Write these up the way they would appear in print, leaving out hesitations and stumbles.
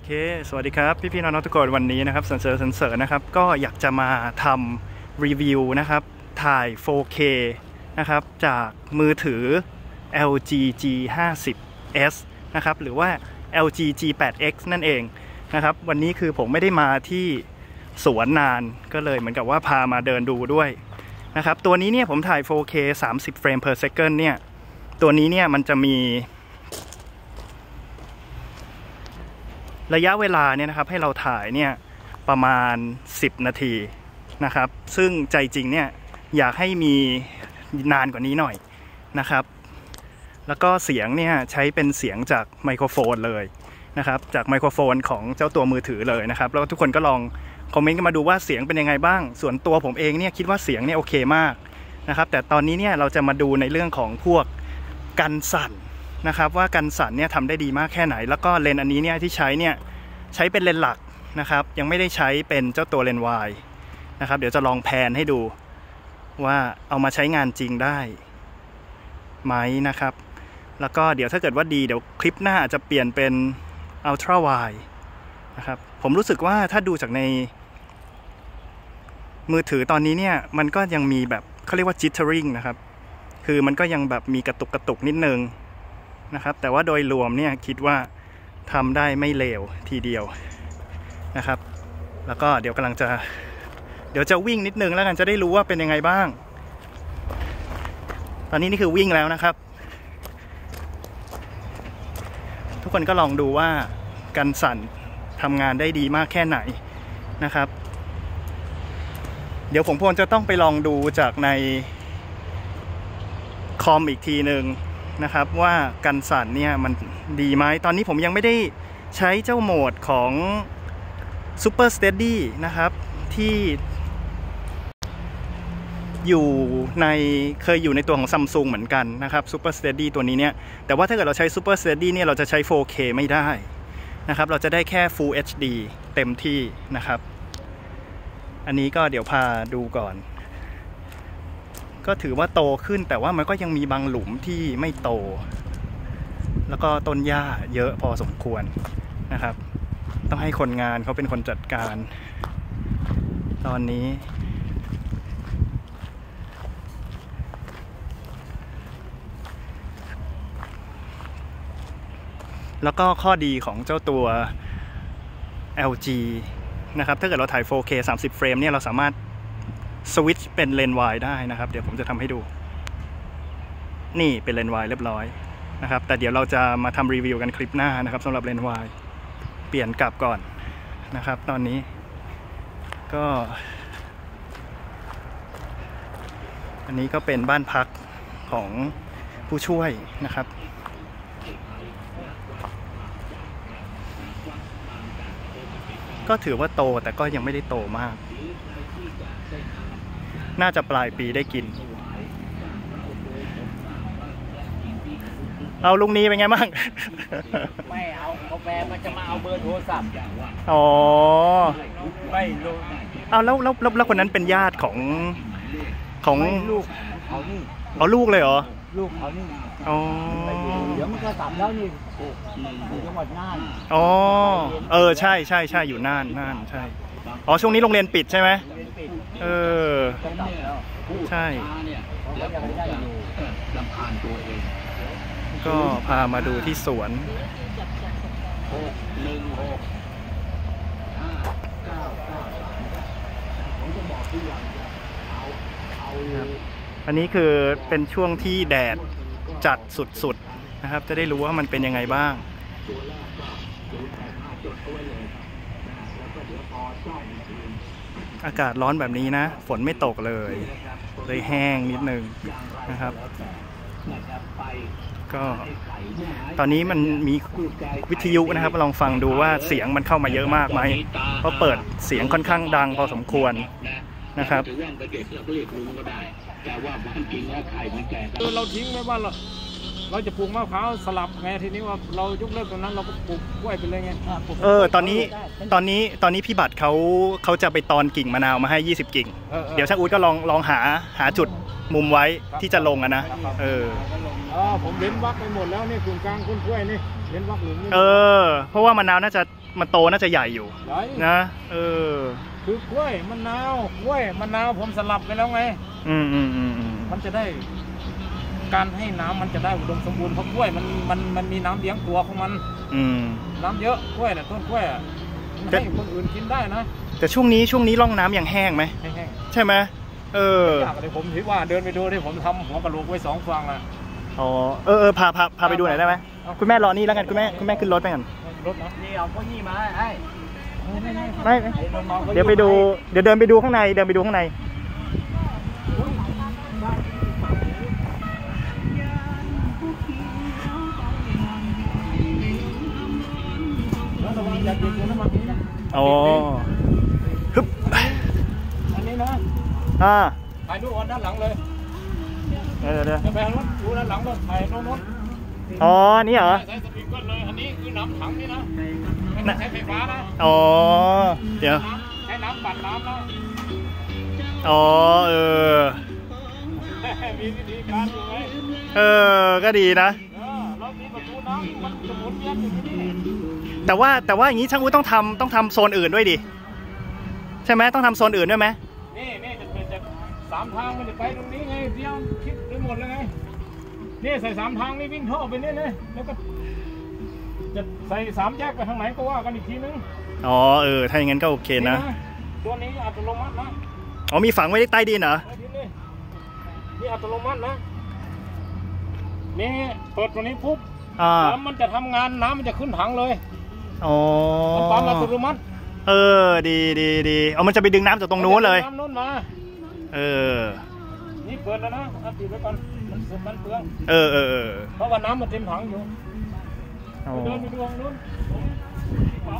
เคสวัสดีครับพี่น้องทุกคนวันนี้นะครับเสริญนะครับก็อยากจะมาทำรีวิวนะครับถ่าย 4K นะครับจากมือถือ LG G50s นะครับหรือว่า LG G8X นั่นเองนะครับวันนี้คือผมไม่ได้มาที่สวนนานก็เลยเหมือนกับว่าพามาเดินดูด้วยนะครับตัวนี้เนี่ยผมถ่าย 4K 30 เฟรม per second เนี่ยตัวนี้เนี่ยมันจะมีระยะเวลาเนี่ยนะครับให้เราถ่ายเนี่ยประมาณ10 นาทีนะครับซึ่งใจจริงเนี่ยอยากให้มีนานกว่านี้หน่อยนะครับแล้วก็เสียงเนี่ยใช้เป็นเสียงจากไมโครโฟนเลยนะครับจากไมโครโฟนของเจ้าตัวมือถือเลยนะครับแล้วทุกคนก็ลองคอมเมนต์กันมาดูว่าเสียงเป็นยังไงบ้างส่วนตัวผมเองเนี่ยคิดว่าเสียงเนี่ยโอเคมากนะครับแต่ตอนนี้เนี่ยเราจะมาดูในเรื่องของพวกกันสั่นนะครับว่ากันสั่นเนี่ยทำได้ดีมากแค่ไหนแล้วก็เลนส์อันนี้เนี่ยที่ใช้เนี่ยใช้เป็นเลนส์หลักนะครับยังไม่ได้ใช้เป็นเจ้าตัวเลนส์วายนะครับเดี๋ยวจะลองแพนให้ดูว่าเอามาใช้งานจริงได้ไหมนะครับแล้วก็เดี๋ยวถ้าเกิดว่าดีเดี๋ยวคลิปหน้าอาจจะเปลี่ยนเป็นอัลตร้าไวด์นะครับผมรู้สึกว่าถ้าดูจากในมือถือตอนนี้เนี่ยมันก็ยังมีแบบเขาเรียกว่า jittering นะครับคือมันก็ยังแบบมีกระตุกนิดนึงนะครับแต่ว่าโดยรวมเนี่ยคิดว่าทำได้ไม่เลวทีเดียวนะครับแล้วก็เดี๋ยวจะวิ่งนิดนึงแล้วกันจะได้รู้ว่าเป็นยังไงบ้างตอนนี้นี่คือวิ่งแล้วนะครับทุกคนก็ลองดูว่ากันสั่นทำงานได้ดีมากแค่ไหนนะครับเดี๋ยวผมควรจะต้องไปลองดูจากในคอมอีกทีหนึ่งนะครับว่ากันสั่นเนี่ยมันดีไหมตอนนี้ผมยังไม่ได้ใช้เจ้าโหมดของ Super Steady นะครับที่เคยอยู่ในตัวของ Samsung เหมือนกันนะครับ Super Steady ตัวนี้เนี่ยแต่ว่าถ้าเกิดเราใช้ Super Steady เนี่ยเราจะใช้ 4K ไม่ได้นะครับเราจะได้แค่ Full HD เต็มที่นะครับอันนี้ก็เดี๋ยวพาดูก่อนก็ถือว่าโตขึ้นแต่ว่ามันก็ยังมีบางหลุมที่ไม่โตแล้วก็ต้นหญ้าเยอะพอสมควรนะครับต้องให้คนงานเขาเป็นคนจัดการตอนนี้แล้วก็ข้อดีของเจ้าตัว LG นะครับถ้าเกิดเราถ่าย 4K 30 เฟรมเนี่ยเราสามารถสวิตช์เป็นเลนส์วายได้นะครับเดี๋ยวผมจะทำให้ดูนี่เป็นเลนส์วายเรียบร้อยนะครับแต่เดี๋ยวเราจะมาทำรีวิวกันคลิปหน้านะครับสำหรับเลนส์วายเปลี่ยนกลับก่อนนะครับตอนนี้ก็อันนี้ก็เป็นบ้านพักของผู้ช่วยนะครับก็ถือว่าโตแต่ก็ยังไม่ได้โตมากน่าจะปลายปีได้กินเอาลุงนี้เป็นไงบ้างไม่เอากาแฟมันจะมาเอาเบอร์โทรศัพท์อ๋อไม่รู้เอาแล้วคนนั้นเป็นญาติของลูกเขานี่เอาลูกเลยเหรอลูกเขานี่อ๋อเดี๋ยวมันก็สับแล้วนี่อยู่จังหวัดน่านอ๋อใช่อยู่น่านใช่อ๋อช่วงนี้โรงเรียนปิดใช่ไหมใช่ก็พามาดูที่สวนอันนี้คือเป็นช่วงที่แดดจัดสุดๆนะครับจะได้รู้ว่ามันเป็นยังไงบ้างอากาศร้อนแบบนี้นะฝนไม่ตกเลยแห้งนิดนึงนะครับก็ตอนนี้มันมีวิทยุนะครับลองฟังดูว่าเสียงมันเข้ามาเยอะมากไหมเพราะเปิดเสียงค่อนข้างดังพอสมควรนะครับเราทิ้งไว้ว่าเราจะปลูกมะพร้าวสลับไงทีนี้ว่าเรายกเลิกตรงนั้นเราก็ปลูกกล้วยไปเลยไงตอนนี้พี่บัตรเขาจะไปตอนกิ่งมะนาวมาให้20 กิ่งเดี๋ยวช่างอู๊ดก็ลองหาจุดมุมไว้ที่จะลงอะนะผมเว้นวักไปหมดแล้วนี่กึ่งกลางคุณกล้วยนี่เว้นวักหลุมเพราะว่ามะนาวมันโตน่าจะใหญ่อยู่นะคือกล้วยมะนาวผมสลับไปแล้วไงมันจะได้การให้น้ำมันจะได้อุดมสมบูรณ์เพราะกล้วยมันมีน้ำเลี้ยงตัวของมันน้ำเยอะกล้วยเนี่ยต้นกล้วยให้คนอื่นกินได้นะแต่ช่วงนี้ร่องน้ำยังแห้งไหมแห้งใช่ไหมอยากเลยผมคิดว่าเดินไปดูที่ผมทำหัวกะโหลกไว้2 ฟางละพาไปดูหน่อยได้ไหมคุณแม่รอนี่แล้วกันคุณแม่ขึ้นรถไปกันรถนะนี่เอาพวกนี้มาไอ้ไม่เดี๋ยวเดินไปดูข้างในแล้วระวังอย่าติดอยู่นะมันนี่นะฮึบอันนี้นะถ่ายดูด้านหลังเลยจะไปรถดูด้านหลังรถถ่ายรถนี่เหรอใช้สปริงเกอร์เลยอันนี้คือน้ำถังนี่นะไม่ใช้ไฟฟ้านะเดี๋ยวใช้น้ำปั่นน้ำนะมีวิธีการอยู่ไหมก็ดีนะเรามีประตูน้ำมันจะหมุนเวียนอยู่ที่นี่แต่ว่าอย่างนี้ช่างอุ้ยต้องทำโซนอื่นด้วยดิใช่ไหมต้องทำโซนอื่นด้วยไหมนี่จะเป็นจาก3 ทางมันจะไปตรงนี้ไงเดียวคิดไปหมดเลยไงนี่ใส่3 ทางนี่วิ่งท่อไปนี่เลยแล้วก็จะใส่3 แยกไปทางไหนก็ว่ากันอีกทีนึงถ้าอย่างนั้นก็โอเคนะตัวนี้อัตโนมัตินะมีฝังไว้ใต้ดินเหรอนี่อัตโนมัตินะนี่เปิดตัวนี้ปุ๊บแล้วมันจะทำงานน้ำมันจะขึ้นถังเลยมันปั๊มอัตโนมัติดีมันจะไปดึงน้ำจากตรงนู้นเลยน้ำนู้นมานี่เปิดแล้วนะปิดไว้ก่อนมันเปลืองเพราะว่าน้ำมันเต็มถังอยู่เดินไปดูนู้นปั๊ม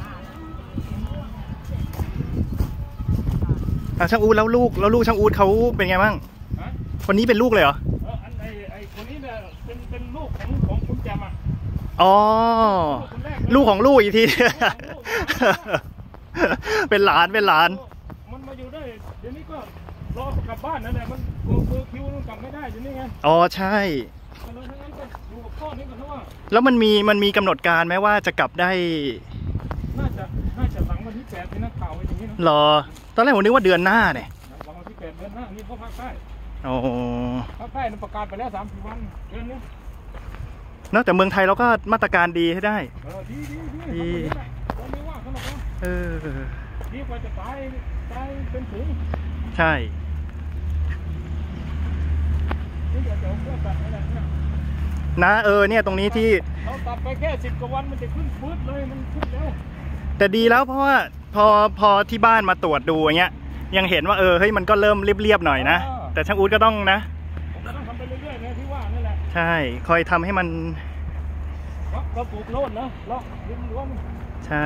ช่างอู๊ดแล้วลูกช่างอู๊ดเขาเป็นไงบ้างคนนี้เป็นลูกเลยเหรอไอ้คนนี้เนี่ยเป็นลูกของคุณแจมลูกของลูกอีกทีเป็นหลานมันมาอยู่ได้เดี๋ยวนี้ก็รอกลับบ้านนั่นแหละมันเบอร์คิวมันกลับไม่ได้อยู่นี่ไงใช่แล้วมันมีกำหนดการไหมว่าจะกลับได้น่าจะหลังวันที่8ที่นักข่าวไว้อย่างนี้หรอตอนแรกผมนึกว่าเดือนหน้าเนี่ยหลังวันที่8เดือนหน้านี่เขาภาคใต้ภาคใต้ประกาศไปแล้ว3-4 วันเดือนนี้เนาะแต่เมืองไทยเราก็มาตรการดีให้ได้ดีไม่ว่าเขาหรอกดีกว่าจะตายเป็นฝูงใช่นะเนี่ยตรงนี้ที่เราตัดไปแค่10 กว่าวันมันจะขึ้นฟื้นเลยมันขึ้นแล้วแต่ดีแล้วเพราะว่าพอที่บ้านมาตรวจดูอย่างเงี้ยยังเห็นว่าเฮ้ยมันก็เริ่มเรียบๆหน่อยนะแต่ช่างอู๊ดก็ต้องนะผมก็ต้องทำไปเรื่อยๆนะที่ว่านั่นแหละใช่คอยทำให้มันเราปลูกโน่นนะเราดินรวมใช่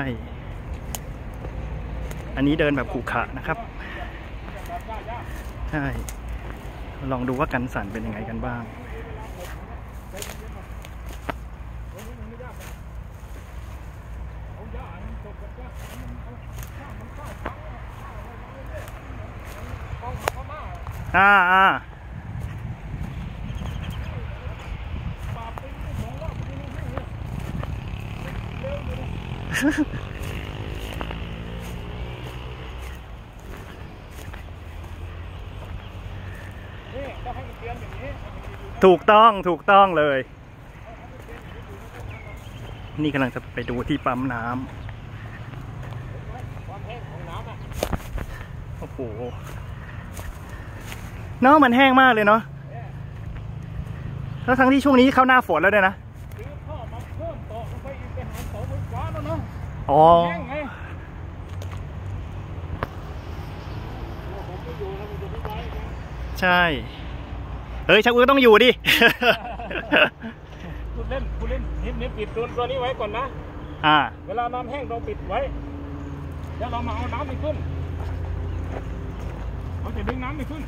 อันนี้เดินแบบขรุขระนะครับใช่ลองดูว่ากันสั่นเป็นยังไงกันบ้างถูกต้องเลยนี่กำลังจะไปดูที่ปั๊มน้ำโอ้โหน้ำมันแห้งมากเลยเนาะแล้วทั้งที่ช่วงนี้เข้าหน้าฝนแล้วด้วยนะใช่ช่างอู๊ดต้องอยู่ดิคุณเล่นนี่ปิดตัวนี้ไว้ก่อนนะเวลาน้ำแห้งเราปิดไว้แล้วเรามาเอาน้ำไปขึ้นเราจะดึงน้ำไปขึ้น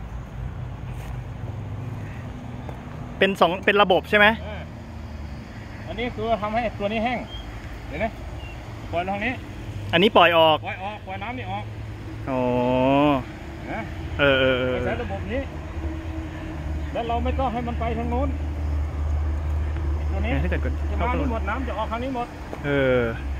เป็นระบบใช่ไหมอันนี้คือทำให้ตัวนี้แห้งเห็นไหมปล่อยทางนี้อันนี้ปล่อยออกปล่อยน้ำนี่ออกอ๋อใช้ระบบนี้แล้วเราไม่ต้องให้มันไปทางโน้นอันนี้ถ้าเกิดจะมานี่หมดน้ำจะออกทางนี้หมด